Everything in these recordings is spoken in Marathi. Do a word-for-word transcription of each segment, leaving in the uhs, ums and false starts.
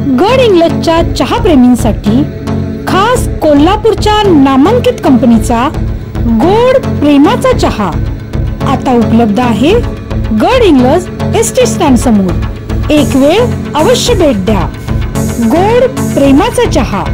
गड इंग्लजच्या चहा प्रेमींसाठी खास कोल्हापूरच्या नामांकित कंपनीचा गोड प्रेमाचा चहा आता उपलब्ध आहे गड इंग्लज एस टी स्टँड समोर। एक वेळ अवश्य भेट द्या। गोड प्रेमाचा चहा।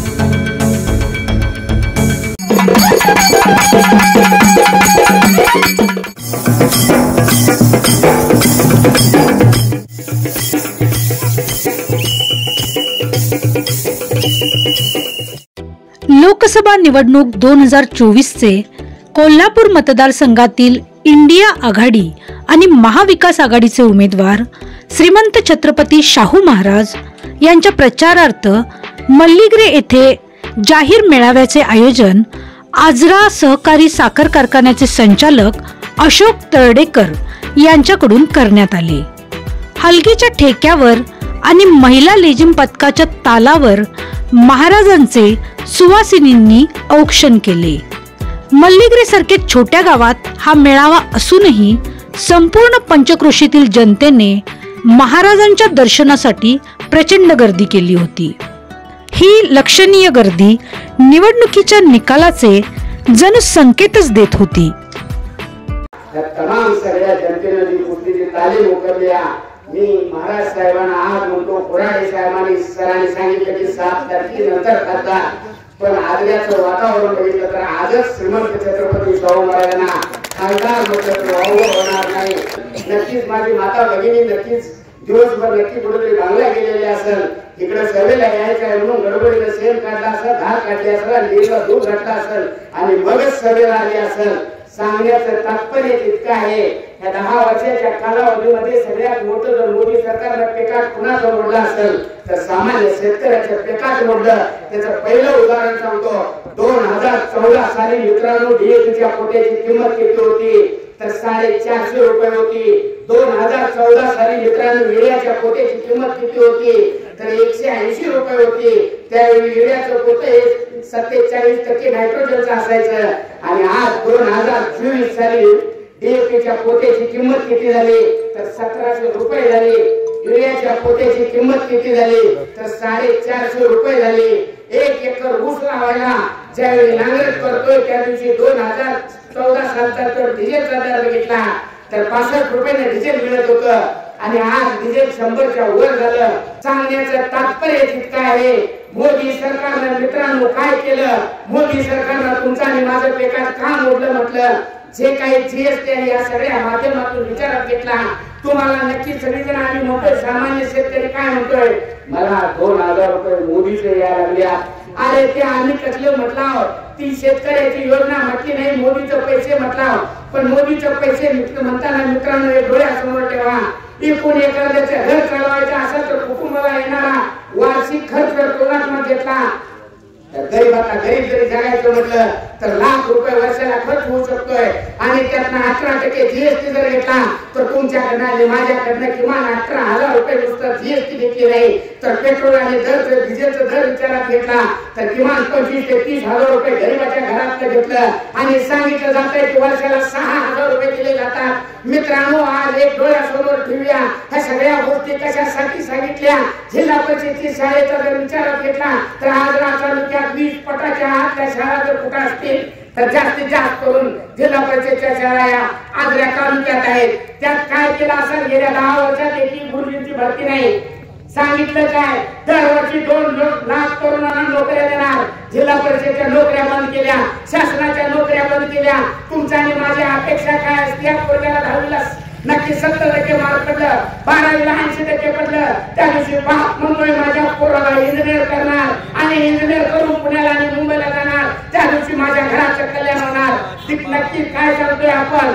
लोकसभा निवडणूक दोन हजार चोवीस चे कोल्हापूर मतदारसंघातील इंडिया आघाडी आणि महाविकास आघाडीचे उमेदवार श्रीमंत छत्रपती शाहू महाराज यांच्या प्रचारार्थ मल्लीग्रे येथे जाहीर मेळाव्याचे आयोजन आजरा सहकारी साखर कारखान्याचे संचालक अशोक तळडेकर यांच्याकडून करण्यात आले। हलगीच्या ठेक्यावर आणि महिला लेझिम पथकाच्या तालावर महाराजांचे सुवासिनींनी औक्षण केले। मल्लीग्रे सारखे छोट्या गावात हा मेळावा असूनही संपूर्ण पंचक्रोशीतील जनतेने महाराजांच्या दर्शनासाठी प्रचंड गर्दी केली होती। ही लक्षणीय गर्दी निवडणुकीच्या निकालाचे जणू संकेतच देत होती। तमाम सगळ्या जनतेने जी कुस्तीची तालीम उकरल्या, मी महाराज साहेबांना आज म्हणतो, कोराडे साहेबांनी सरांनी सांगितलं की सात तारखेनंतर खाता, पण आजचं वातावरण बघितलं तर आजच श्रीमंत छत्रपती शाहू महाराजांना खासदार म्हटलं होणार नाही। नक्कीच माझी माता भगिनी नक्कीच दिवसभर नक्की कुठेतरी बांगला गेलेले असेल, इकडे सभेला यायचं आहे म्हणून गडबडीने सेल काढला असेल, धार काढली असेल, लीला दूध घातला असेल आणि मगच सभेला आली असेल। सांगण्याचं तात्पर्य इतकं आहे, या दहा वर्षाच्या कालावधीमध्ये सगळ्यात मोठं जर मोदी सरकारनं पेकाट कुणाचं मोडलं असेल तर सामान्य शेतकऱ्याचं पेकाट मोडलं। त्याचं पहिलं उदाहरण सांगतो, दोन हजार चौदा साली मित्रांनो डीएपीच्या पोट्याची किंमत किती होती तर साडेचारशे रुपये होती। दोन हजार चौदा साली मित्रांनो युरियाच्या पोट्याची किंमत किती होती तर एकशे ऐंशी रुपये होती। त्यावेळी युरियाचं पोते सत्तेचाळीस टक्के नायट्रोजनचं असायचं आणि आज दोन हजार चोवीस साली डीएपीच्या पोट्याची किंमत किती झाली तर सतराशे रुपये झाली। युरियाच्या पोट्याची किंमत किती झाली तर साडेचारशे रुपये झाली। एक एकर ऊस लावायला ज्यावेळी नांगरट करतोय त्या दिवशी दोन हजार चौदा सालचा तर डिझेलचा दर बघितला तर पासष्ट रुपयाने डिझेल मिळत होतं आणि आज डिझेल शंभरच्या वर झालं। सांगण्याचं तात्पर्य इतकं आहे, मोदी सरकारनं मित्रांनो काय केलं, मोदी सरकारनं तुमचा आणि माझं पेकाट का मोडलं म्हटलं, जे काही जीएसटी आहे या सगळ्या माध्यमातून विचारात घेतला। तुम्हाला नक्की सगळीजण आम्ही म्हणतोय, सामान्य शेतकरी काय म्हणतोय, मला दोन हजार रुपये मोदीचे यायला लागल्या। अरे ते आम्ही कसले म्हटलं, ती शेतकऱ्याची योजना म्हटली नाही, मोदीचे पैसे म्हटला, पण मोदीचे पैसे म्हणताना मित्रांनो एक डोळ्यासमोर ठेवा, एकूण एखाद्याचे घर चालवायचं असेल तर कुटुंबाला येणारा वार्षिक खर्च तुलनात्मक घेतला तर गरीबाला गरीब जरी जगायचं म्हटलं तर लाख रुपये वर्षाला खर्च होऊ शकतोय आणि त्यातनं अठरा टक्के जीएसटी जर घेतला तर तुमच्याकडनं आणि माझ्याकडनं किमान अठरा हजार रुपये नुसतं जीएसटी घेतली नाही तर पेट्रोल आणि दर डिझेलचा दर विचारात घेतला तर किमान पंचवीस ते तीस हजार रुपये गरीबाच्या घरातलं घेतलं आणि सांगितलं जातंय की वर्षाला सहा हजार रुपये दिले जातात। मित्रांनो आज एक डोळ्यासमोर ठेवूया, ह्या सगळ्या गोष्टी कशासाठी सांगितल्या, जिल्हा परिषदेची शाळेचा जर विचारात घेतला तर आज तालुक्यात वीस पटाच्या आतल्या शाळा जर कुठं असतील तर जास्तीत जास्त करून जिल्हा परिषदेच्या शाळा या आजऱ्या तालुक्यात आहेत। त्यात काय केलं असेल, गेल्या दहा वर्षात एकही गुरुजींची भरती नाही। सांगितलं काय, दरवर्षी दोन लाख तरुणांना नोकऱ्या देणार, जिल्हा परिषदेच्या नोकऱ्या बंद केल्या, शासनाच्या नोकऱ्या बंद केल्या। तुमच्या आणि माझ्या अपेक्षा काय असते, पोरग्याला दहावीला नक्की सत्तर टक्के मार्क पडलं, बारावीला ऐंशी टक्के पडलं, त्या दिवशी बाप म्हणतोय माझ्या पोराला इंजिनियर करणार आणि इंजिनियर करून पुण्याला आणि मुंबईला जाणार, त्या दिवशी माझ्या घराचं कल्याण होणार। नक्की काय सांगतोय आपण,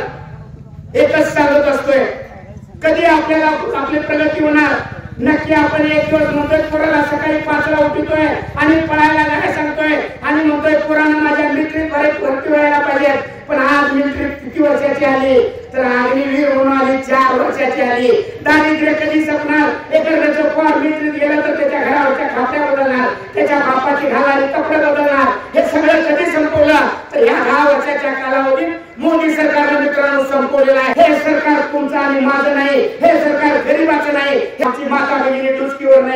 एकच सांगत असतोय, कधी आपल्याला आपली प्रगती होणार। नक्की आपण एक दिवस म्हणतोय पोराला सकाळी पाचला उठतोय आणि पळायला काय सांगतोय आणि म्हणतोय पोरांना माझ्या मिलिटरीत भरती व्हायला पाहिजे, पण आज मिलिटरी किती वर्षाची आली तर अग्निवीर म्हणून आली चार वर्षाची आली। दारिद्र्य कधी संपणार, एखाद्याचं पोर मिलिटरीत गेलं तर त्याच्या घरावरच्या खात्या बदलणार, त्याच्या बापाची घालारी कपडे बदलणार, हे सगळं कधी संपवलं तर या दहा वर्षाच्या कालावधीत मोदी सरकारने मित्रांनो संपवलेलं आहे। हे सरकार तुमचं आणि माझं नाही, हे सरकार गरीबाचं नाही, ह्याची माता भगिनी डुसकीवर नाही।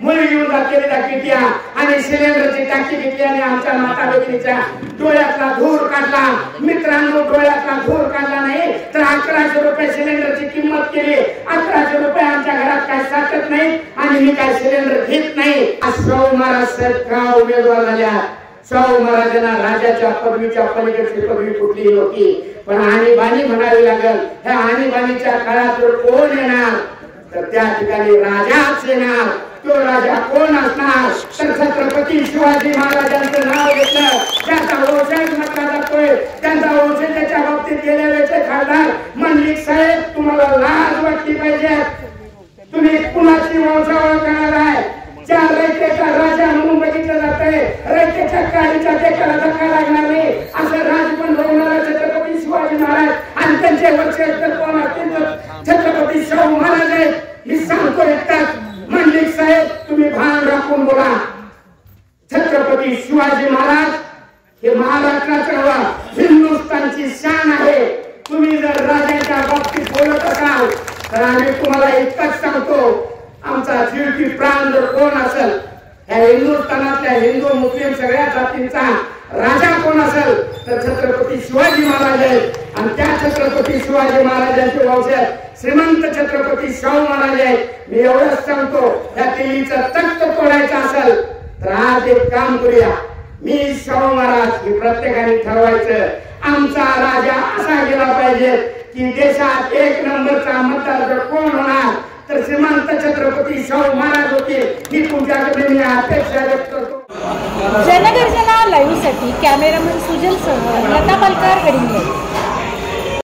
मुली घेऊन जातलेली टाकीच्या आणि सिलेंडरची टाकी घेतली आणि आमच्या माता भगिनीच्या डोळ्यातला धूर काढला. मित्रांनो, डोळ्यातला धूर काढला नाही तर अकराशे रुपये सिलेंडरची किंमत केली. अकराशे रुपये आमच्या घरात काय साठत नाही आणि मी काय सिलेंडर घेत नाही. शाहू महाराज का उमेदवार झाल्या. शाहू महाराजांना राजाच्या पदवीच्या पलीकडची पदवी कुठली होती, पण आणीबाणी म्हणावी लागल. ह्या आणीबाणीच्या काळात कोण येणार तर त्या ठिकाणी राजाच येणार. तो राजा कोण असणार तर छत्रपती शिवाजी महाराजांचं नाव घेतलं, त्याचा वंशज म्हटला जातोय. त्यांचा वंशज त्याच्या बाबतीत गेल्या वेळेचे खासदार मंडलिक साहेब, तुम्हाला लाज वाटली पाहिजे. तुम्ही कुणाची वंशावळ करणार आहे? ज्या रयतेचा राजा म्हणून बघितलं जातंय, रयतेच्या काळीच्या देशाला धक्का लागणार नाही असं राजपण बघणारा छत्रपती शिवाजी महाराज आणि त्यांचे वंशज कोण असतील तर छत्रपती शाहू महाराज आहेत. मी सांगतो एकटाच, मंडलिक साहेब तुम्ही भान राखून बोला. छत्रपती शिवाजी महाराज हे महाराष्ट्राचं नव्हे, हिंदुस्थानची शान आहे. तुम्ही जर राजाच्या बाबतीत बोलत असाल तर आम्ही तुम्हाला इतकंच सांगतो, आमचा जीव की प्राण जर कोण असेल, ह्या हिंदुस्थानातल्या हिंदू मुस्लिम सगळ्या जातींचा राजा कोण असेल तर छत्रपती शिवाजी महाराज आहेत. आणि त्या छत्रपती शिवाजी महाराजांचे वंशज श्रीमंत छत्रपती शाहू महाराज आहेत. मी एवढंच सांगतो, त्या दिल्लीचं तख्त तोडायचं असेल तर आज एक काम करूया. मी शाहू महाराज हे प्रत्येकाने ठरवायचं. आमचा राजा असा गेला पाहिजे की देशात एक नंबरचा मतदार जर कोण होणार तर श्रीमंत छत्रपती शाहू महाराज होतील. ही तुमच्याकडे मी अपेक्षा व्यक्त करतो. जनगर्जना लाईव्ह साठी कॅमेरामन सुजल सह लता पालकर, गडिंग्लज.